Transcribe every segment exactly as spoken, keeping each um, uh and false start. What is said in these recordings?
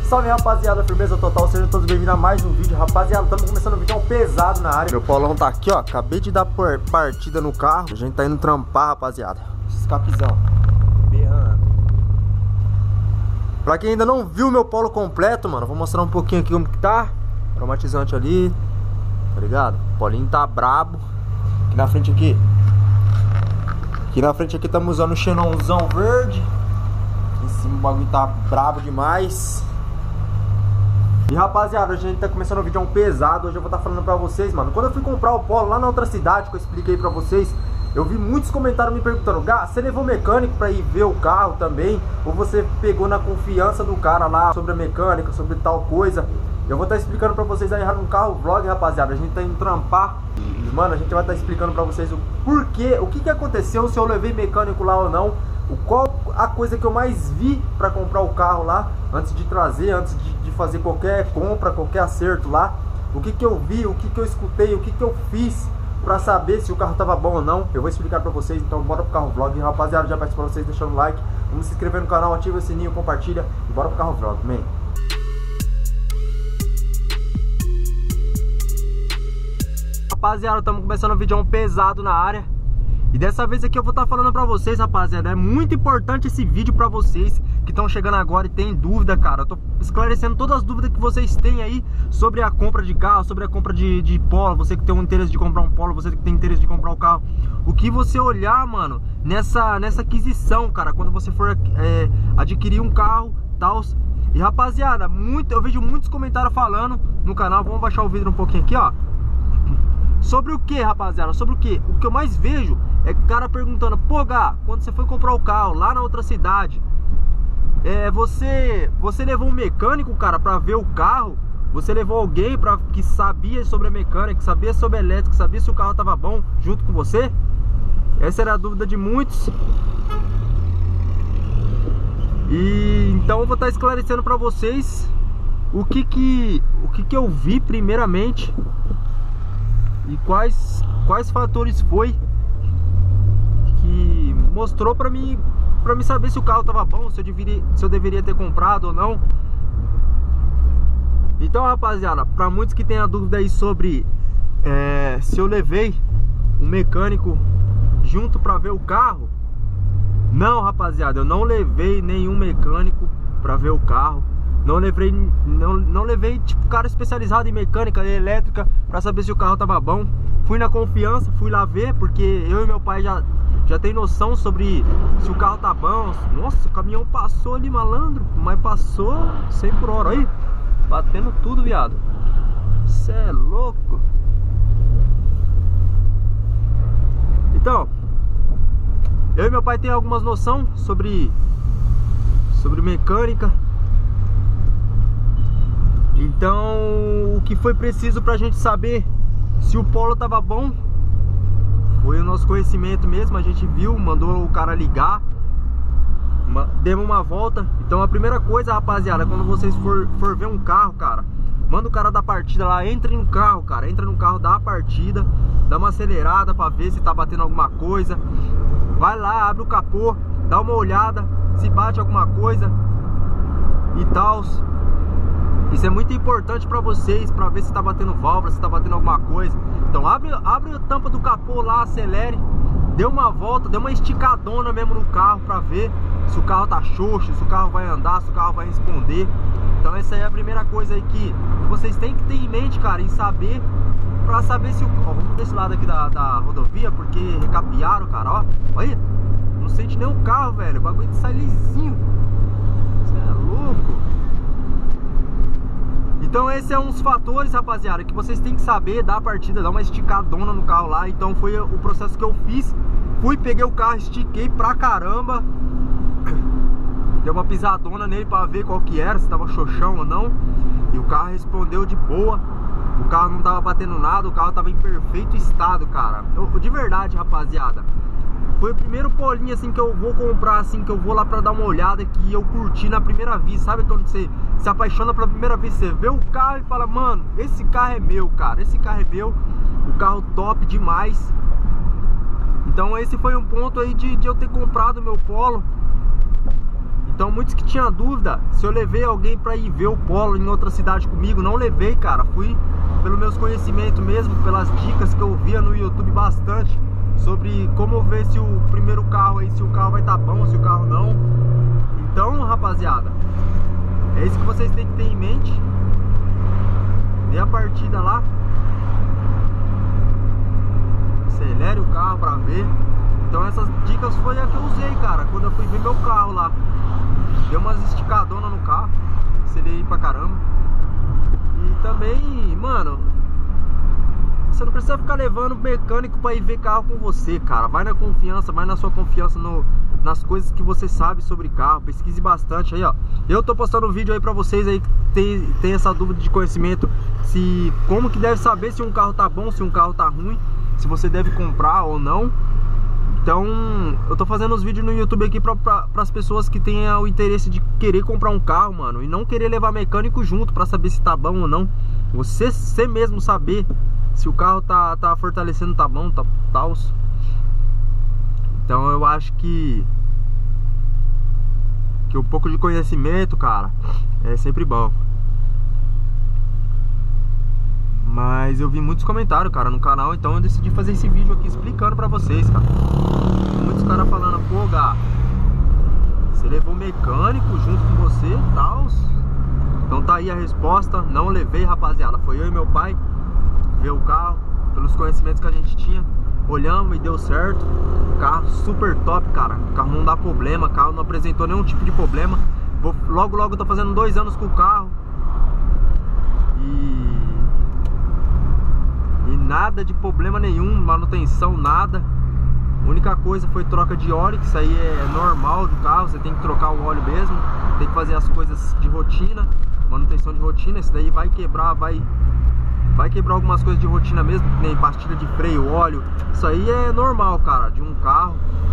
Salve rapaziada, firmeza total, sejam todos bem-vindos a mais um vídeo. Rapaziada, estamos começando um vídeo pesado na área. Meu Paulão tá aqui, ó, acabei de dar partida no carro. A gente tá indo trampar, rapaziada. Escapizão berrando. Pra quem ainda não viu meu Polo completo, mano, vou mostrar um pouquinho aqui como que tá. Aromatizante ali, tá ligado? O Polinho tá brabo. Aqui na frente aqui Aqui na frente aqui estamos usando o xenonzão verde. Aqui em cima o bagulho tá brabo demais. E rapaziada, a gente tá começando o vídeo pesado. Hoje eu vou estar tá falando pra vocês, mano. Quando eu fui comprar o Polo lá na outra cidade, que eu expliquei pra vocês, eu vi muitos comentários me perguntando: Gá, você levou mecânico pra ir ver o carro também? Ou você pegou na confiança do cara lá sobre a mecânica, sobre tal coisa? Eu vou estar tá explicando pra vocês aí no carro vlog, rapaziada. A gente tá indo trampar. E, mano, a gente vai estar tá explicando pra vocês o porquê, o que que aconteceu, se eu levei mecânico lá ou não. O qual a coisa que eu mais vi pra comprar o carro lá, antes de trazer, antes de, de fazer qualquer compra, qualquer acerto lá. O que que eu vi, o que que eu escutei, o que que eu fiz pra saber se o carro tava bom ou não. Eu vou explicar pra vocês, então bora pro carro vlog. Rapaziada, já peço pra vocês deixando o like, vamos se inscrever no canal, ativa o sininho, compartilha e bora pro carro vlog, man. Rapaziada, estamos começando um vídeo pesado na área. E dessa vez aqui eu vou estar falando pra vocês, rapaziada. É muito importante esse vídeo pra vocês que estão chegando agora e tem dúvida, cara. Eu tô esclarecendo todas as dúvidas que vocês têm aí sobre a compra de carro, sobre a compra de, de Polo. Você que tem um interesse de comprar um Polo, você que tem interesse de comprar o carro. O que você olhar, mano, nessa, nessa aquisição, cara, quando você for é, adquirir um carro, tal. E rapaziada, muito, eu vejo muitos comentários falando no canal. Vamos baixar o vídeo um pouquinho aqui, ó. Sobre o que, rapaziada? Sobre o que? O que eu mais vejo é cara perguntando: pô, Gá, quando você foi comprar o carro lá na outra cidade, é, você você levou um mecânico, cara, pra ver o carro? Você levou alguém pra, que sabia sobre a mecânica, que sabia sobre a elétrica, que sabia se o carro tava bom junto com você? Essa era a dúvida de muitos. E então eu vou estar esclarecendo pra vocês o que que, o que que eu vi primeiramente e quais, quais fatores foi que mostrou pra mim, pra mim saber se o carro tava bom, se eu deveria, se eu deveria ter comprado ou não. Então, rapaziada, pra muitos que tem a dúvida aí sobre é, se eu levei um mecânico junto pra ver o carro, não, rapaziada, eu não levei nenhum mecânico pra ver o carro. Não levei, não, não levei tipo cara especializado em mecânica e elétrica pra saber se o carro tava bom. Fui na confiança, fui lá ver, porque eu e meu pai já, já tem noção sobre se o carro tá bom. Nossa, o caminhão passou ali, malandro, mas passou cem por hora, aí, batendo tudo, viado. Cê é louco. Então, eu e meu pai tem algumas noção sobre, sobre mecânica. Então, o que foi preciso pra gente saber se o Polo tava bom foi o nosso conhecimento mesmo. A gente viu, mandou o cara ligar, demos uma volta. Então a primeira coisa, rapaziada, quando vocês for, for ver um carro, cara, manda o cara dar partida lá, entre no carro, cara, entra no carro, dá a partida, dá uma acelerada pra ver se tá batendo alguma coisa. Vai lá, abre o capô, dá uma olhada, se bate alguma coisa e tal. Isso é muito importante pra vocês, pra ver se tá batendo válvula, se tá batendo alguma coisa. Então abre, abre a tampa do capô lá, acelere, dê uma volta, dê uma esticadona mesmo no carro pra ver se o carro tá xoxo, se o carro vai andar, se o carro vai responder. Então essa é a primeira coisa aí que vocês têm que ter em mente, cara, em saber, pra saber se o... Ó, vamos desse lado aqui da, da rodovia, porque recapearam, cara, ó. Olha, não sente nem o carro, velho, o bagulho sai lisinho. Você é louco. Então esse é um dos fatores, rapaziada, que vocês têm que saber, dar a partida, dar uma esticadona no carro lá. Então foi o processo que eu fiz. Fui, peguei o carro, estiquei pra caramba. Dei uma pisadona nele pra ver qual que era, se tava xoxão ou não. E o carro respondeu de boa. O carro não tava batendo nada, o carro tava em perfeito estado, cara. Eu, de verdade, rapaziada, foi o primeiro Polinho assim que eu vou comprar, assim, que eu vou lá pra dar uma olhada, que eu curti na primeira vista. Sabe quando você se apaixona pela primeira vez, você vê o carro e fala: mano, esse carro é meu, cara, esse carro é meu. O carro top demais. Então esse foi um ponto aí de, de eu ter comprado o meu Polo. Então muitos que tinham dúvida se eu levei alguém pra ir ver o Polo em outra cidade comigo. Não levei, cara. Fui pelos meus conhecimentos mesmo, pelas dicas que eu via no YouTube bastante sobre como ver se o primeiro carro aí, se o carro vai estar bom, se o carro não. Então, rapaziada, é isso que vocês têm que ter em mente. Dê a partida lá, acelere o carro pra ver. Então essas dicas foi a que eu usei, cara, quando eu fui ver meu carro lá. Deu umas esticadonas no carro, acelerei pra caramba. E também, mano, você não precisa ficar levando mecânico pra ir ver carro com você, cara. Vai na confiança, vai na sua confiança no, nas coisas que você sabe sobre carro. Pesquise bastante aí, ó. Eu tô postando um vídeo aí pra vocês aí que tem, tem essa dúvida de conhecimento, se como que deve saber se um carro tá bom, se um carro tá ruim, se você deve comprar ou não. Então eu tô fazendo os vídeos no YouTube aqui pra, pra, pras pessoas que tenham o interesse de querer comprar um carro, mano, e não querer levar mecânico junto pra saber se tá bom ou não. Você, você mesmo saber se o carro tá, tá fortalecendo, tá bom, tá tal. Então eu acho que que um pouco de conhecimento, cara, é sempre bom. Mas eu vi muitos comentários, cara, no canal, então eu decidi fazer esse vídeo aqui explicando pra vocês, cara. Muitos caras falando, pô, Gá, você levou mecânico junto com você e tal. Então tá aí a resposta. Não levei, rapaziada. Foi eu e meu pai ver o carro, pelos conhecimentos que a gente tinha. Olhamos e deu certo. Carro super top, cara. O carro não dá problema, o carro não apresentou nenhum tipo de problema. Vou, logo, logo eu tô fazendo dois anos com o carro. E... E nada de problema nenhum, manutenção, nada. A única coisa foi troca de óleo, que isso aí é normal do carro. Você tem que trocar o óleo mesmo. Tem que fazer as coisas de rotina, manutenção de rotina. Isso daí vai quebrar, vai... Vai quebrar algumas coisas de rotina mesmo, nem pastilha de freio, óleo. Isso aí é normal, cara, de um carro.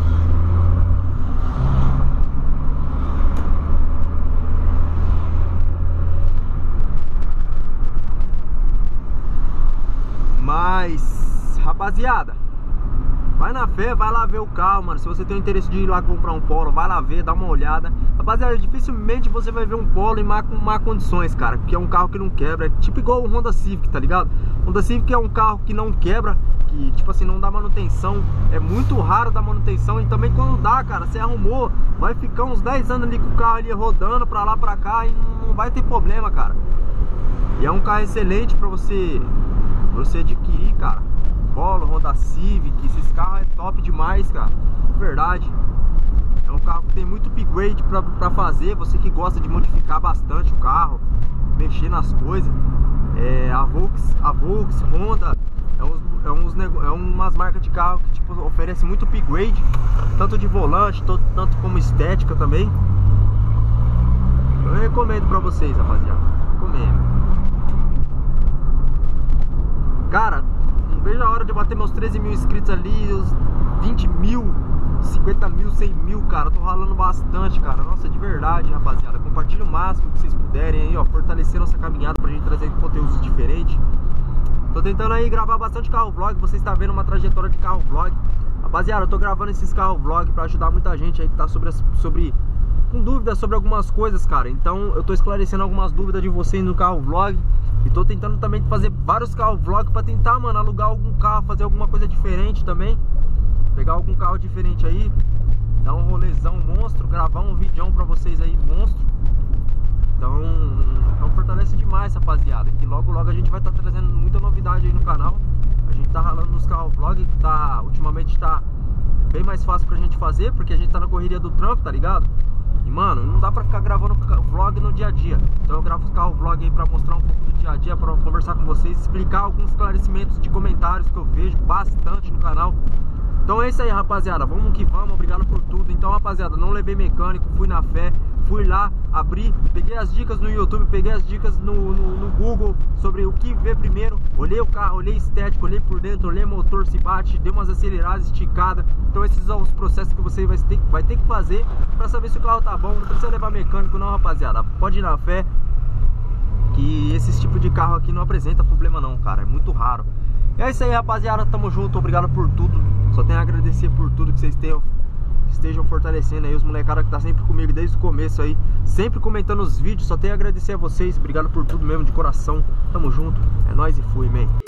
Mas, rapaziada, vai na fé, vai lá ver o carro, mano. Se você tem o interesse de ir lá comprar um Polo, vai lá ver, dá uma olhada. Rapaziada, dificilmente você vai ver um Polo em má, com má condições, cara, porque é um carro que não quebra. É tipo igual o Honda Civic, tá ligado? O Honda Civic é um carro que não quebra, que tipo assim, não dá manutenção. É muito raro dar manutenção. E também quando dá, cara, você arrumou, vai ficar uns dez anos ali com o carro ali rodando pra lá, pra cá, e não vai ter problema, cara. E é um carro excelente pra você, pra você adquirir, cara. Polo, Honda Civic, esses carros é top demais, cara. Verdade. É um carro que tem muito upgrade pra, pra fazer. Você que gosta de modificar bastante o carro, mexer nas coisas. É, a Volks, a Volks, Honda, é, uns, é, uns, é umas marcas de carro que tipo, oferece muito upgrade, tanto de volante, todo, tanto como estética também. Eu recomendo pra vocês, rapaziada. Recomendo. Cara, não vejo a hora de bater meus treze mil inscritos ali, os vinte mil, cinquenta mil, cem mil, cara. Eu tô ralando bastante, cara. Nossa, de verdade, rapaziada. Compartilha o máximo que vocês puderem aí, ó. Fortalecer nossa caminhada pra gente trazer conteúdos diferentes. Tô tentando aí gravar bastante carro vlog. Você está vendo uma trajetória de carro vlog. Rapaziada, eu tô gravando esses carro vlog pra ajudar muita gente aí que tá sobre, sobre com dúvidas sobre algumas coisas, cara. Então eu tô esclarecendo algumas dúvidas de vocês no carro vlog. E tô tentando também fazer vários carro vlog pra tentar, mano, alugar algum carro, fazer alguma coisa diferente também. Pegar algum carro diferente aí, dar um rolezão monstro, gravar um vídeo pra vocês aí, monstro. Então, então fortalece demais, rapaziada. Que logo logo a gente vai estar tá trazendo muita novidade aí no canal. A gente tá ralando nos carro vlog, que tá, ultimamente tá bem mais fácil pra gente fazer, porque a gente tá na correria do trampo, tá ligado? E mano, não dá pra ficar gravando vlog no dia a dia. Então eu gravo os carro vlog aí pra mostrar um pouco do dia a dia, pra conversar com vocês, explicar alguns esclarecimentos de comentários que eu vejo bastante no canal. Então é isso aí, rapaziada, vamos que vamos, obrigado por tudo. Então, rapaziada, não levei mecânico, fui na fé, fui lá, abri, peguei as dicas no YouTube, peguei as dicas no, no, no Google sobre o que ver primeiro. Olhei o carro, olhei estético, olhei por dentro, olhei motor, se bate, dei umas aceleradas, esticadas. Então esses são os processos que você vai ter, vai ter que fazer pra saber se o carro tá bom. Não precisa levar mecânico não, rapaziada, pode ir na fé, que esse tipo de carro aqui não apresenta problema não, cara, é muito raro. É isso aí, rapaziada, tamo junto, obrigado por tudo. Só tenho a agradecer por tudo que vocês tenham estejam fortalecendo aí os molecados que tá sempre comigo desde o começo aí, sempre comentando os vídeos. Só tenho a agradecer a vocês, obrigado por tudo mesmo, de coração. Tamo junto, é nóis e fui, man.